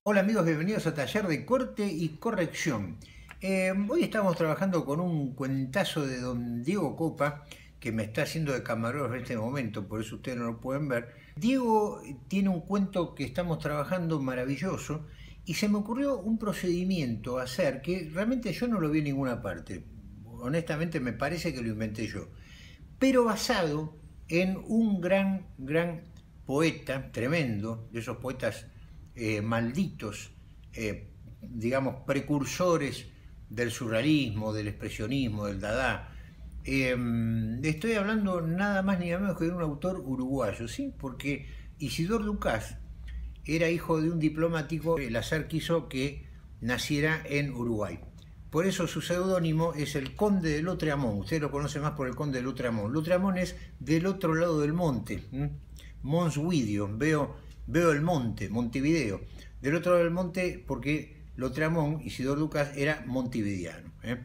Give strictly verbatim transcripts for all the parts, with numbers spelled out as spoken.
Hola amigos, bienvenidos a Taller de Corte y Corrección. Eh, hoy estamos trabajando con un cuentazo de don Diego Copa, que me está haciendo de camarógrafo en este momento, por eso ustedes no lo pueden ver. Diego tiene un cuento que estamos trabajando maravilloso y se me ocurrió un procedimiento a hacer que realmente yo no lo vi en ninguna parte. Honestamente me parece que lo inventé yo, pero basado en un gran, gran poeta, tremendo, de esos poetas Eh, malditos, eh, digamos, precursores del surrealismo, del expresionismo, del dada. Eh, estoy hablando nada más ni nada menos que de un autor uruguayo, ¿sí? Porque Isidor Ducás era hijo de un diplomático, el azar quiso que naciera en Uruguay. Por eso su seudónimo es el Conde de Lautréamont. Usted lo conoce más por el Conde de Lautréamont. Lautréamont es del otro lado del monte, ¿Mm? Mons Video, veo Veo el monte, Montevideo. Del otro lado del monte, porque Lautréamont, Isidor Ducás, era montevideano. ¿eh?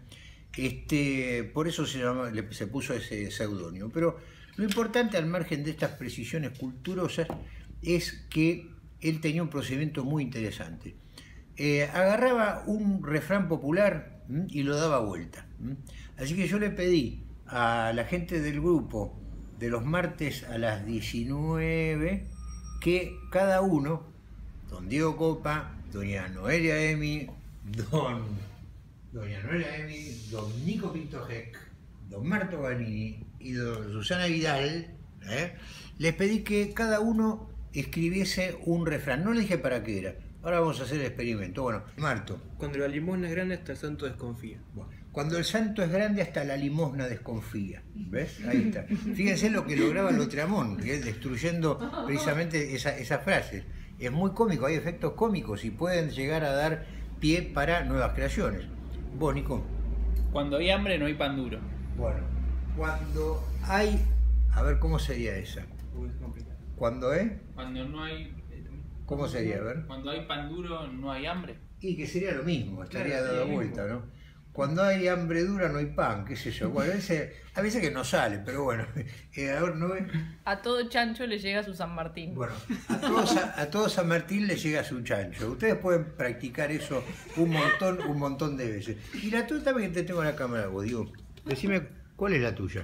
Este, por eso se, llama, se puso ese seudónimo. Pero lo importante, al margen de estas precisiones culturosas, es que él tenía un procedimiento muy interesante. Eh, agarraba un refrán popular ¿m? y lo daba vuelta. ¿m? Así que yo le pedí a la gente del grupo de los martes a las diecinueve que cada uno, don Diego Copa, doña Noelia Emi, don, doña Noelia Emi, don Nico Pintojec, don Marto Ganini y don Susana Vidal, ¿eh? les pedí que cada uno escribiese un refrán. No le dije para qué era. Ahora vamos a hacer el experimento. Bueno, Marto. Cuando la limosna es grande, hasta el santo desconfía. Bueno, cuando el santo es grande, hasta la limosna desconfía. ¿Ves? Ahí está. Fíjense lo que lograba Lautréamont, ¿eh? destruyendo precisamente esa, esas frases. Es muy cómico, hay efectos cómicos y pueden llegar a dar pie para nuevas creaciones. Vos, Nico. Cuando hay hambre no hay pan duro. Bueno, cuando hay... A ver, ¿cómo sería esa? ¿Cuándo es? Cuando no hay... ¿Cómo sería? A ver. Cuando hay pan duro no hay hambre. Y que sería lo mismo, estaría Claro, dado sí, vuelta, ¿no? Cuando hay hambre dura no hay pan, qué sé yo. Bueno, a veces, a veces que no sale, pero bueno. Eh, a ver, ¿no ves? A todo chancho le llega su San Martín. Bueno, a todos a, a todo San Martín le llega su chancho. Ustedes pueden practicar eso un montón, un montón de veces. Y la tuya también, que te tengo en la cámara, vos, digo. Decime, ¿cuál es la tuya?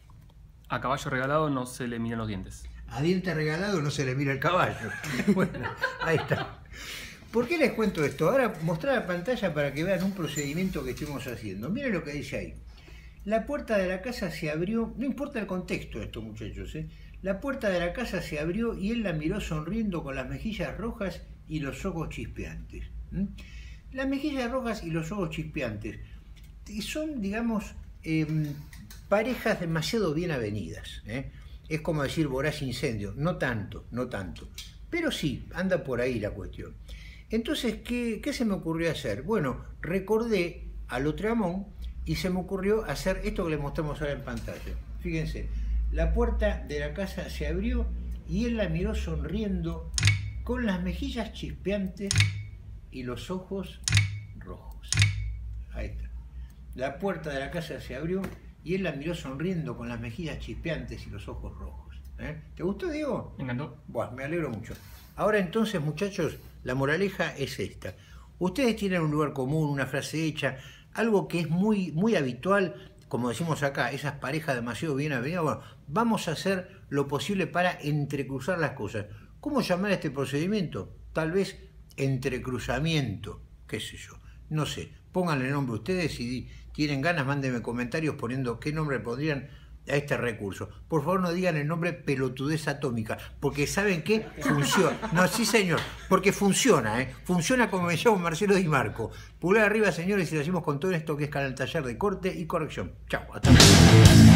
A caballo regalado no se le miran los dientes. A diente regalado no se le mira el caballo. Bueno, ahí está. ¿Por qué les cuento esto? Ahora mostrar la pantalla para que vean un procedimiento que estuvimos haciendo. Miren lo que dice ahí. La puerta de la casa se abrió, no importa el contexto de estos muchachos, ¿eh? La puerta de la casa se abrió y él la miró sonriendo con las mejillas rojas y los ojos chispeantes. ¿Mm? Las mejillas rojas y los ojos chispeantes son, digamos, eh, parejas demasiado bien avenidas, ¿eh? Es como decir voraz incendio, no tanto, no tanto, pero sí, anda por ahí la cuestión. Entonces, ¿qué, qué se me ocurrió hacer? Bueno, recordé a Lautréamont y se me ocurrió hacer esto que les mostramos ahora en pantalla. Fíjense, la puerta de la casa se abrió y él la miró sonriendo con las mejillas chispeantes y los ojos rojos. Ahí está. La puerta de la casa se abrió y él la miró sonriendo con las mejillas chispeantes y los ojos rojos. ¿Eh? ¿Te gustó, Diego? Me encantó. Bueno, me alegro mucho. Ahora entonces, muchachos, la moraleja es esta. Ustedes tienen un lugar común, una frase hecha, algo que es muy, muy habitual, como decimos acá, esas parejas demasiado bien avenidas. Bueno, vamos a hacer lo posible para entrecruzar las cosas. ¿Cómo llamar a este procedimiento? Tal vez entrecruzamiento, qué sé yo. No sé, pónganle nombre ustedes y tienen ganas, mándenme comentarios poniendo qué nombre pondrían a este recurso. Por favor no digan el nombre pelotudez atómica, porque ¿saben qué? Funciona. No, sí señor, porque funciona, ¿eh? Funciona como me llamo Marcelo Di Marco. Pulgar arriba, señores, y lo hacemos con todo esto que es Canal Taller de Corte y Corrección. Chao, hasta luego.